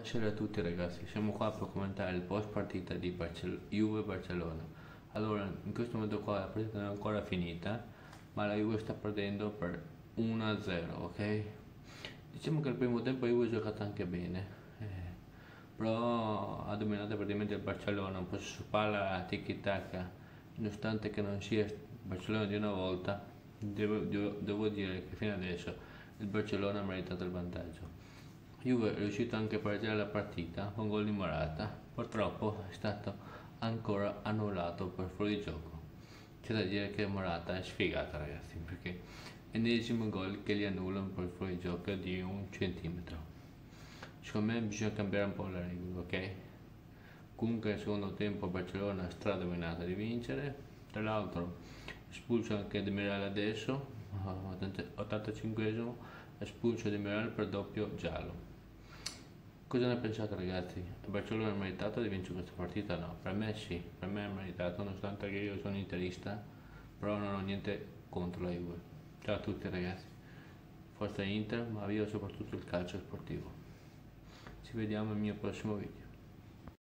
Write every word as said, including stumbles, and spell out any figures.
Buonasera a tutti ragazzi, siamo qua per commentare il post partita di Barcel- Juve-Barcellona. Allora, in questo momento qua la partita non è ancora finita, ma la Juve sta perdendo per uno a zero, ok? Diciamo che il primo tempo la Juve ha giocato anche bene, eh, però ha dominato praticamente il Barcellona, un po' su palla, tiki-taka, nonostante che non sia il Barcellona di una volta, devo, devo- devo dire che fino adesso il Barcellona ha meritato il vantaggio. Juve è riuscito anche a pareggiare la partita con gol di Morata, purtroppo è stato ancora annullato per fuorigioco. C'è da dire che Morata è sfigata ragazzi, perché è l'ennesimo gol che gli annullano per fuorigioco di un centimetro. Secondo me bisogna cambiare un po' la regola, ok? Comunque nel secondo tempo Barcellona è stradominata di vincere, tra l'altro espulso anche Demiral adesso, ottantacinquesimo, espulso Demiral per doppio giallo. Cosa ne pensate ragazzi? Il Barcellona ha meritato di vincere questa partita? No, per me sì, per me è meritato, nonostante che io sono interista, però non ho niente contro la Juve. Ciao a tutti ragazzi, forza Inter, ma viva soprattutto il calcio sportivo. Ci vediamo al mio prossimo video.